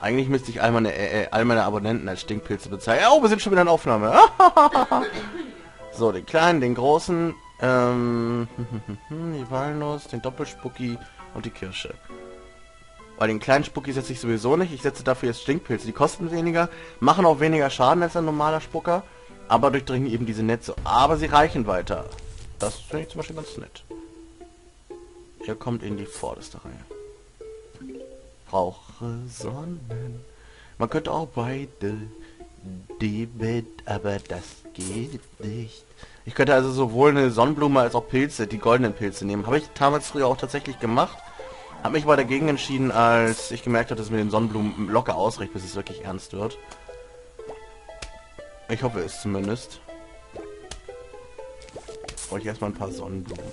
Eigentlich müsste ich all meine Abonnenten als Stinkpilze bezeichnen. Oh, wir sind schon wieder in Aufnahme. So, den kleinen, den großen, die Walnuss, den Doppelspucki und die Kirsche. Bei den kleinen Spucki setze ich sowieso nicht. Ich setze dafür jetzt Stinkpilze. Die kosten weniger, machen auch weniger Schaden als ein normaler Spucker, aber durchdringen eben diese Netze. Aber sie reichen weiter. Das finde ich zum Beispiel ganz nett. Ihr kommt in die vorderste Reihe. Brauche Sonnen. Man könnte auch beide nehmen, aber das geht nicht. Ich könnte also sowohl eine Sonnenblume als auch Pilze, die goldenen Pilze nehmen. Habe ich damals früher auch tatsächlich gemacht. Habe mich aber dagegen entschieden, als ich gemerkt habe, dass es mit den Sonnenblumen locker ausreicht, bis es wirklich ernst wird. Ich hoffe es zumindest. Brauche ich erstmal ein paar Sonnenblumen.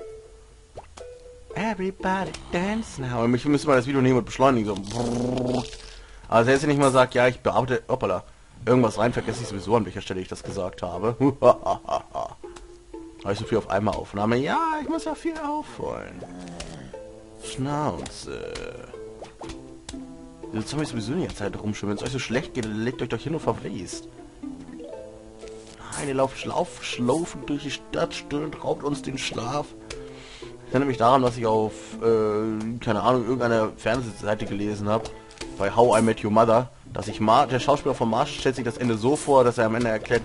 Everybody dance now. Ich müsste mal das Video nehmen und beschleunigen. So. Aber selbst wenn ich mal sage, ja, ich bearbeite, hoppala, irgendwas rein, vergesse ich sowieso, an welcher Stelle ich das gesagt habe. Habe ich so viel auf einmal Aufnahme? Ja, ich muss ja viel aufholen. Schnauze. Diese Zombies sowieso nicht Zeit rumschwimmen. Wenn es euch so schlecht geht, legt euch doch hin und verwest. Nein, ihr lauft schlaufend durch die Stadt, stöhnt, raubt uns den Schlaf. Ich erinnere mich daran, was ich auf, keine Ahnung, irgendeiner Fernsehseite gelesen habe. Bei How I Met Your Mother. Dass sich der Schauspieler von Marsh stellt sich das Ende so vor, dass er am Ende erklärt,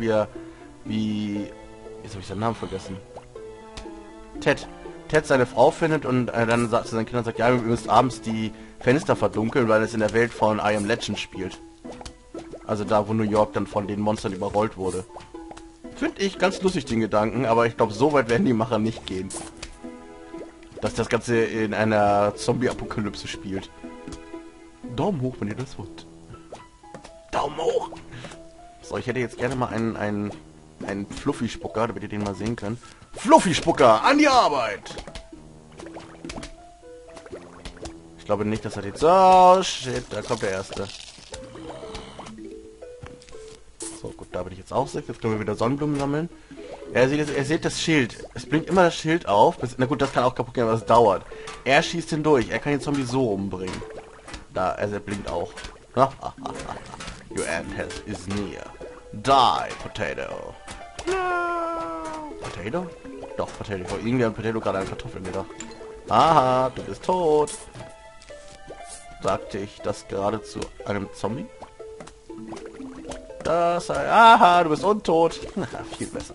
jetzt habe ich seinen Namen vergessen. Ted seine Frau findet und dann sagt zu seinen Kindern, ja, ihr müsst abends die Fenster verdunkeln, weil es in der Welt von I Am Legend spielt. Also da, wo New York dann von den Monstern überrollt wurde. Finde ich ganz lustig, den Gedanken, aber ich glaube, so weit werden die Macher nicht gehen. Dass das Ganze in einer Zombie-Apokalypse spielt. Daumen hoch, wenn ihr das wollt. Daumen hoch! So, ich hätte jetzt gerne mal einen Fluffy-Spucker, damit ihr den mal sehen könnt. Fluffy-Spucker, an die Arbeit! Ich glaube nicht, dass er jetzt... Oh, shit, da kommt der Erste. So, gut, da bin ich jetzt auch sicher. Jetzt können wir wieder Sonnenblumen sammeln. Ja, ihr seht das Schild. Es blinkt immer das Schild auf. Na gut, das kann auch kaputt gehen, aber es dauert. Er schießt hindurch. Er kann den Zombie so umbringen. Da, also er blinkt auch. Your end is near. Die, Potato. No. Potato? Doch, Potato. Irgendwie hat Potato gerade an Kartoffeln gedacht. Aha, du bist tot. Sagte ich das gerade zu einem Zombie? Das sei... Aha, du bist untot. Viel besser.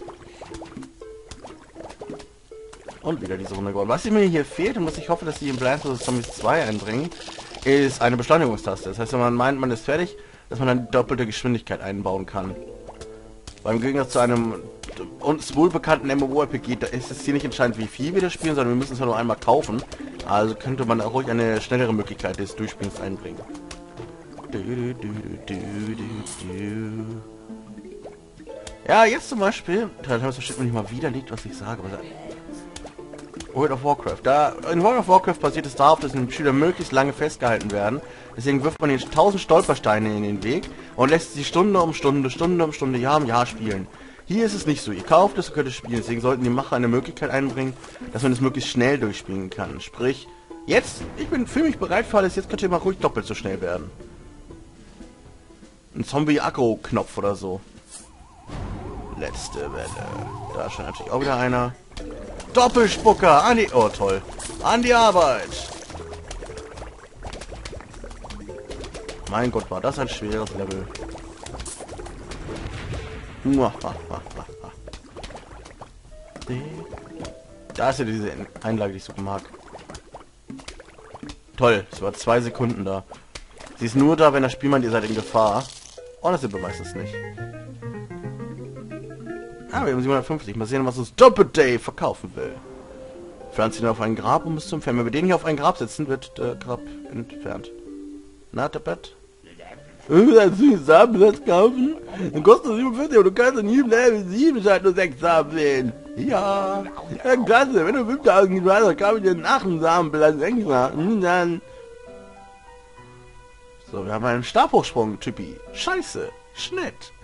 Und wieder diese Runde geworden. Was mir hier fehlt und was ich hoffe, dass die in Plants vs. Zombies 2 einbringen, ist eine Beschleunigungstaste. Das heißt, wenn man meint, man ist fertig, dass man dann doppelte Geschwindigkeit einbauen kann. Beim Gegensatz zu einem uns wohlbekannten MMORPG, da ist es hier nicht entscheidend, wie viel wir das spielen, sondern wir müssen es ja nur einmal kaufen. Also könnte man auch ruhig eine schnellere Möglichkeit des Durchspielens einbringen. Ja, jetzt zum Beispiel, das steht mir nicht mal widerlegt, was ich sage. World of Warcraft. In World of Warcraft basiert es darauf, dass die Schüler möglichst lange festgehalten werden. Deswegen wirft man ihnen 1000 Stolpersteine in den Weg und lässt sie Stunde um Stunde, Jahr um Jahr spielen. Hier ist es nicht so. Ihr kauft es und könnt es spielen. Deswegen sollten die Macher eine Möglichkeit einbringen, dass man es möglichst schnell durchspielen kann. Sprich, jetzt, ich bin für mich bereit für alles, jetzt könnt ihr mal ruhig doppelt so schnell werden. Ein Zombie-Aggro-Knopf oder so. Letzte Welle. Da scheint natürlich auch wieder einer. Doppelspucker! An die... Oh, toll. An die Arbeit! Mein Gott, war das ein schweres Level. Da ist ja diese Einlage, die ich so mag. Toll, es war 2 Sekunden da. Sie ist nur da, wenn das Spiel meint, ihr seid in Gefahr. Oh, das sind wir meistens nicht. Ah, wir haben 750. Mal sehen, was uns Doppelday verkaufen will. Pflanzt ihn auf ein Grab und bis zum Entfernen. Wenn wir den hier auf ein Grab setzen, wird der Grab entfernt. Na, der Bett? Willst du Samenplatz kaufen? Dann kostet 47 und du kannst in jedem Level 7 statt nur 6 Samen wählen. Ja, klasse. Wenn du 5000 hast, dann kaufe ich dir einen 8 Samenplatz extra. Dann... So, wir haben einen Stabhochsprung, Typi. Scheiße. Schnitt.